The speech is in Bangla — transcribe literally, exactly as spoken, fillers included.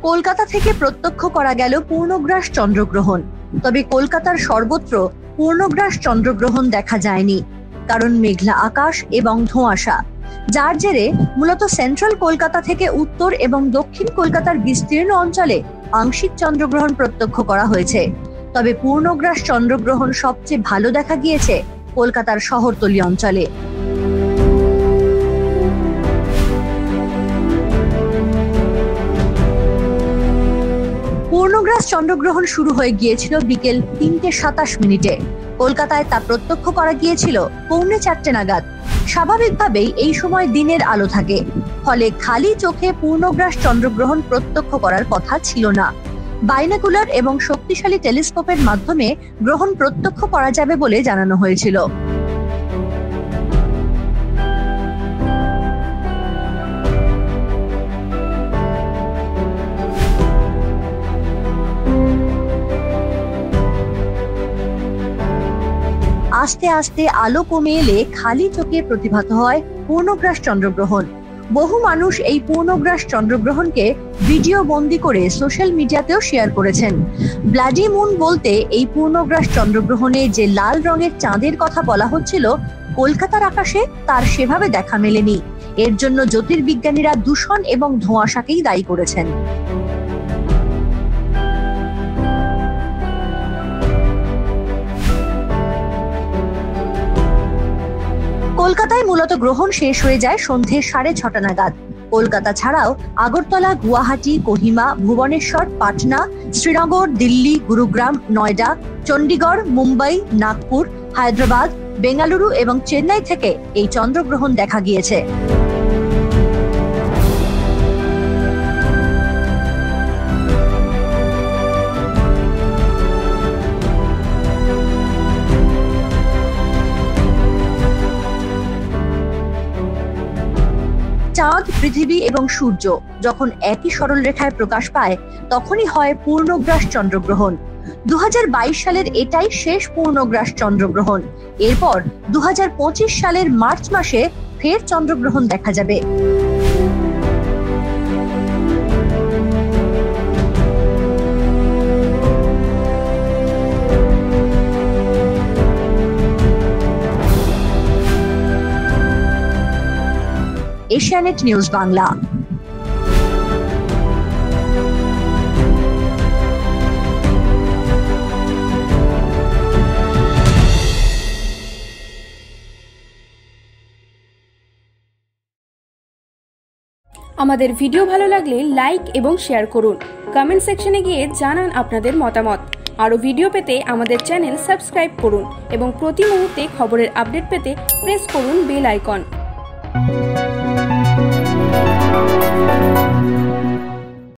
কলকাতা থেকে প্রত্যক্ষ করা গেল পূর্ণগ্রাস চন্দ্রগ্রহণ। তবে কলকাতার সর্বত্র পূর্ণগ্রাস চন্দ্রগ্রহণ দেখা যায়নি, কারণ মেঘলা আকাশ এবং ধোঁয়াশা, যার জেরে মূলত সেন্ট্রাল কলকাতা থেকে উত্তর এবং দক্ষিণ কলকাতার বিস্তীর্ণ অঞ্চলে আংশিক চন্দ্রগ্রহণ প্রত্যক্ষ করা হয়েছে। তবে পূর্ণগ্রাস চন্দ্রগ্রহণ সবচেয়ে ভালো দেখা গিয়েছে কলকাতার শহরতলি অঞ্চলে। পূর্ণগ্রাস চন্দ্রগ্রহণ শুরু হয়ে গিয়েছিল বিকেল তিনটে সাতাশ মিনিটে। কলকাতায় তা প্রত্যক্ষ করা গিয়েছিল পৌনে চারটে নাগাদ। স্বাভাবিকভাবেই এই সময় দিনের আলো থাকে, ফলে খালি চোখে পূর্ণগ্রাস চন্দ্রগ্রহণ প্রত্যক্ষ করার কথা ছিল না। বাইনাকুলার এবং শক্তিশালী টেলিস্কোপের মাধ্যমে গ্রহণ প্রত্যক্ষ করা যাবে বলে জানানো হয়েছিল। আস্তে আস্তে আলো কমে এলে খালি চোখে প্রতিভাত হয় পূর্ণগ্রাস চন্দ্রগ্রহণ। বহু মানুষ এই পূর্ণগ্রাস চন্দ্রগ্রহণকে ভিডিও বন্দি করে সোশ্যাল মিডিয়াতেও শেয়ার করেছেন। ব্লাডি মুন বলতে এই পূর্ণগ্রাস চন্দ্রগ্রহণে যে লাল রঙের চাঁদের কথা বলা হচ্ছিল কলকাতার আকাশে, তার সেভাবে দেখা মেলেনি। এর জন্য জ্যোতির্বিজ্ঞানীরা দূষণ এবং ধোঁয়াশাকেই দায়ী করেছেন। কলকাতায় মূলত গ্রহণ শেষ হয়ে যায় সন্ধে সাড়ে ছটা নাগাদ। কলকাতা ছাড়াও আগরতলা, গুয়াহাটি, কোহিমা, ভুবনেশ্বর, পাটনা, শ্রীনগর, দিল্লি, গুরুগ্রাম, নয়ডা, চণ্ডীগড়, মুম্বাই, নাগপুর, হায়দ্রাবাদ, বেঙ্গালুরু এবং চেন্নাই থেকে এই চন্দ্রগ্রহণ দেখা গিয়েছে। চাঁদ, পৃথিবী এবং সূর্য যখন একই সরল রেখায় প্রকাশ পায় তখনই হয় পূর্ণগ্রাস চন্দ্রগ্রহণ। দু হাজার বাইশ সালের এটাই শেষ পূর্ণগ্রাস চন্দ্রগ্রহণ। এরপর দু হাজার পঁচিশ সালের মার্চ মাসে ফের চন্দ্রগ্রহণ দেখা যাবে। এশিয়ানেট নিউজ বাংলা। আমাদের ভিডিও ভালো লাগলে লাইক এবং শেয়ার করুন। কমেন্ট সেকশনে গিয়ে জানান আপনাদের মতামত। আরও ভিডিও পেতে আমাদের চ্যানেল সাবস্ক্রাইব করুন এবং প্রতি মুহূর্তে খবরের আপডেট পেতে প্রেস করুন বেল আইকন।